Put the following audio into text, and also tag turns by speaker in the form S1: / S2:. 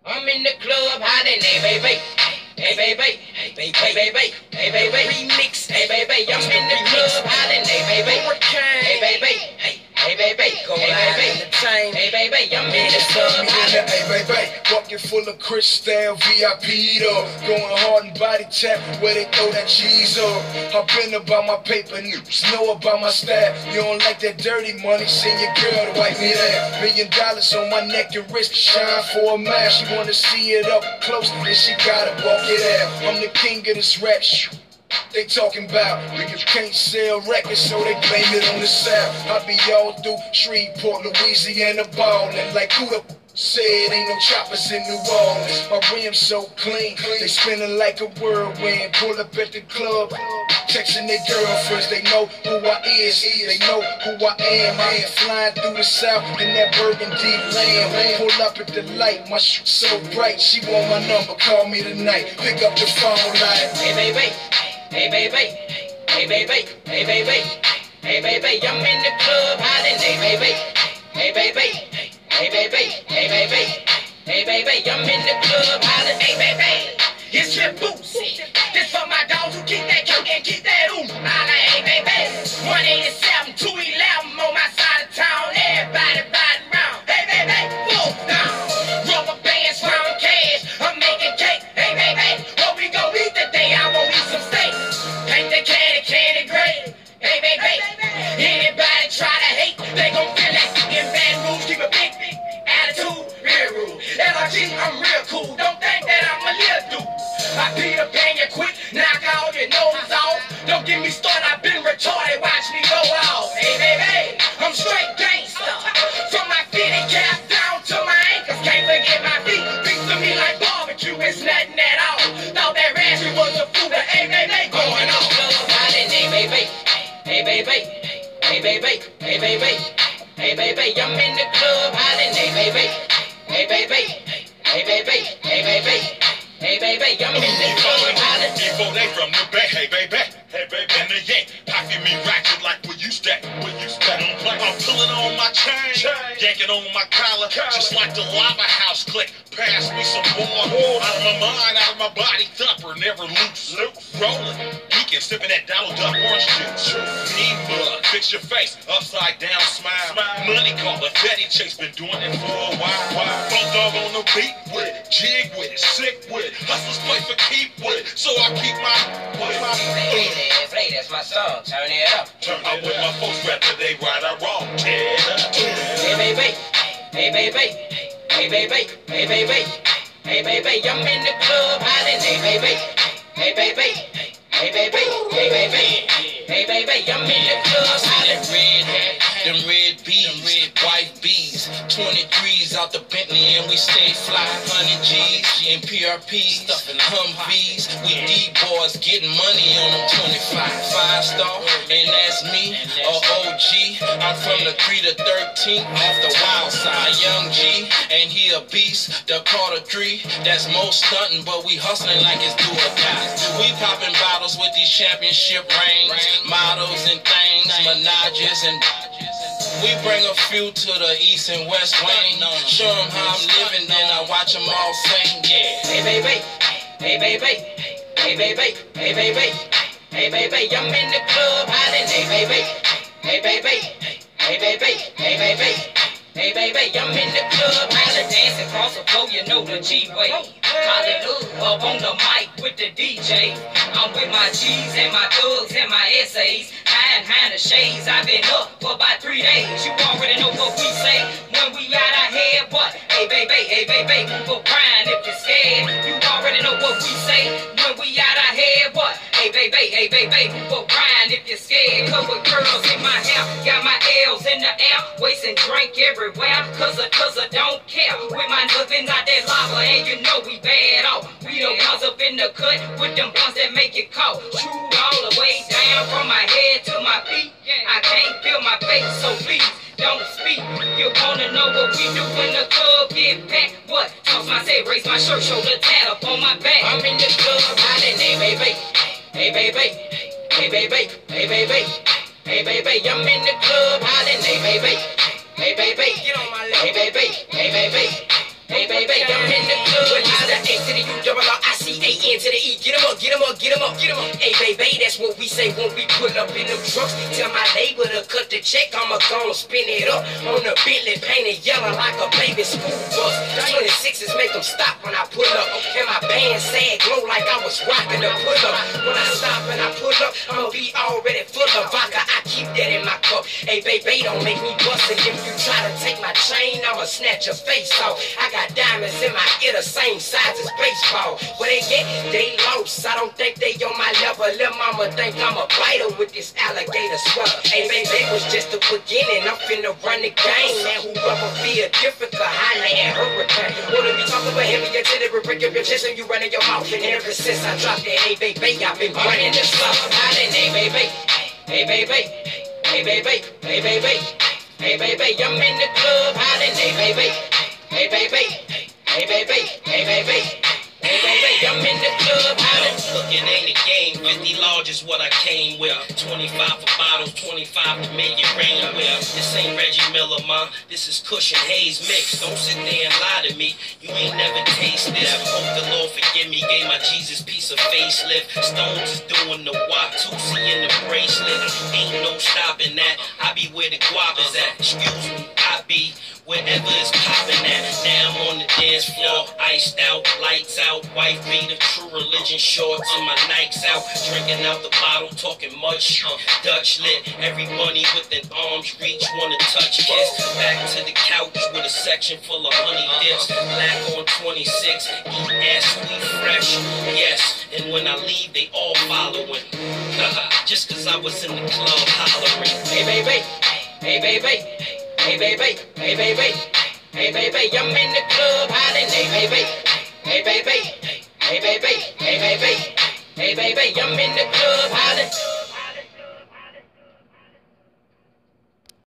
S1: I'm in the club hiding, hey baby, hey baby, hey baby, hey baby, hey baby, remix, hey baby, I'm in the club hiding, hey baby, hey baby, hey baby, go hey baby, hey baby, I'm in the club hiding,
S2: hey baby, bucket full of crystal, VIP up, going hard and body tap where they throw that cheese up. I've been about my paper news, know about my style. You don't like that dirty money, send your girl to wipe me down. $1 million on my neck and wrist, shine for a mile. She wanna see it up close, then she gotta walk it out. I'm the king of this rap shit. They talking about niggas can't sell records, so they blame it on the South. I be all through Shreveport, Louisiana, ballin' like who the said ain't no choppers in New Orleans. My rims so clean, they spinning like a whirlwind. Pull up at the club, texting their girlfriends. They know who I is, they know who I am. I ain't flying through the South in that burgundy land. Pull up at the light, my shit so bright. She want my number, call me tonight. Pick up the phone like,
S1: hey baby, hey baby, hey baby, hey baby, hey baby, I'm in the club hiding, hey baby, hey baby, hey baby, hey baby, hey baby, I'm in the club hiding, hey baby, it's your boots. This for my dogs who keep that coke and keep that ooh. I like, hey baby, 187, 211 on my side of town, everybody riding round, hey baby, full down, rubber bands, round cash, I'm making cake, hey baby, what we gon' eat today? I won't eat some steak, paint the candy gray, hey baby, anybody try to hate, they gon' feel like in Baton Rouge, keep a big attitude, real rude, LRG, I'm real cool, don't think that I'm a little dude, I beat up and you quick, knock all your nose off, don't get me started, I've been retarded, watch me go off, hey baby, I'm straight gangsta, from my fitted cap down to my ankles, can't forget my feet, beat to me like barbecue, it's nothing at all, thought that raspberry was a food, but hey baby, going on, hey baby, hey baby, hey baby, hey baby, hey baby, I'm in the club hiding, hey baby, hey baby, hey baby, hey baby, hey baby, I'm in the club hiding.
S3: Before they from the bay, hey baby, in the yank, pocket me ratchet like where you stay, I'm pulling on my chain, yanking on my collar, just like the lava house click. Pass me some more, out of my mind, out of my body, thumper, never loose. Rolling, weekend, sipping that Donald Duck orange juice. Mean mug, fix your face, upside down smile. Money caller, Betty Chase, been doing it for a while. Funk dog on the beat with it, jig with it, sick with it. Hustlers play for keep with it, so I keep my.
S1: Play, that's my song, turn it up.
S3: I'm with my folks, whether they right or wrong.
S1: Hey baby, hey baby, hey baby, hey baby, hey baby, I'm in the club hiding, hey baby, hey baby, hey baby, hey baby, hey baby, I'm in the club hiding.
S4: Red hat, them red bees, white bees, 23s out the Bentley and we stay fly. 100 G's in PRPs, stuffing Humvees. We D-boys getting money on them 25. 5-star, and that's me, OG. I'm from the 3 to 13, off the wild side. Young G, and he a beast. The Carter 3, that's most stunting, but we hustling like it's do or die. We popping bottles with these championship rings, models and things, Menages and we bring a few to the east and west wing. Show them how I'm living, then I watch them all sing, yeah.
S1: Hey baby, hey baby, hey baby, hey baby, hey baby, I'm in the club hiding, hey baby, hey baby, hey baby, hey baby, hey baby, I'm in the club hiding. Dancing across the floor, you know the G-way. Hallelujah, up on the mic with the DJ. I'm with my G's and my thugs and my essays. Behind the shades, I've been up for about 3 days. You already know what we say when we out our head. What? Hey baby, for crying if you're scared. You already know what we say when we out our head. What? Hey baby, for crying if you're scared. Cover girls in my hair, got my L's in the air, wasting drink everywhere. Cause I don't care. With my nothing out that lava, and you know we bad off. We the ones up in the cut with them blunts that make it cold. Shoot all the way down from my head to my feet. I can't feel my face, so please don't speak. You wanna know what we do when the club get packed? What? Toss my head, raise my shirt, shoulder tat up on my back. I'm in the club hiding, hey baby, hey baby, hey baby, hey baby, hey baby, I'm in the club hiding, hey baby, hey baby, get on my leg, hey baby, hey baby, hey baby, I'm in the club. G-U-R-R-I-C-A-N to the E. Get 'em up, get 'em up, get 'em up, get 'em up. Hey, baby, that's what we say when we pull up in them trucks. Tell my neighbor to cut the check, I'ma go spin it up on the Bentley, painted yellow like a baby school bus. 26s make them stop when I pull up, and my band sag glow like I was rocking the pull up. When I stop and I pull up, I'ma be already full of vodka. I keep that in my cup. Hey, baby, don't make me bust it. If you try to take my chain, I'ma snatch your face off. I got diamonds in my ear the same size as baseball. Where they get, they lost. I don't think they on my level. Lil' mama think I'm a fighter with this alligator sweater. Hey, baby, it was just the beginning. I'm finna run the game, man. Whoever feel different, holla at Hurricane. Wanna be talking about heavy until it break up your chest and you running your mouth. And ever since I dropped that, hey, baby, I've been running this stuff. Holla, hey, baby, hey, baby, hey, baby, hey, baby, hey, baby, I'm in the club, holla, hey, baby, hey, baby, hey, baby, hey, baby, hey, baby, I'm in the club, holla.
S4: Looking ain't a game, 50 large is what I came with. 25 for bottles, 25 to make it rain with. This ain't Reggie Miller, ma. This is Cushion Haze mix. Don't sit there and lie to me. You ain't never tasted this. Hope the Lord forgive me. Gave my Jesus piece of facelift. Stones is doing the Watusi in the bracelet. Ain't no stopping that. I be where the guap is at. Excuse me, I be wherever it's popping at. Now I'm on the dance floor, iced out, lights out, wife beater, true religion shorts, and my Nikes out, drinking out the bottle, talking much, Dutch lit, every bunny within arm's reach, wanna touch kiss, back to the couch with a section full of honey dips, black on 26, ES, we fresh, yes, and when I leave, they all following, just cause I was in the club hollering,
S1: hey baby, hey baby, hey baby, hey baby, hey baby, I'm in the club hollering, hey baby, hey baby, hey baby, hey baby, hey baby, I'm in the club hollering.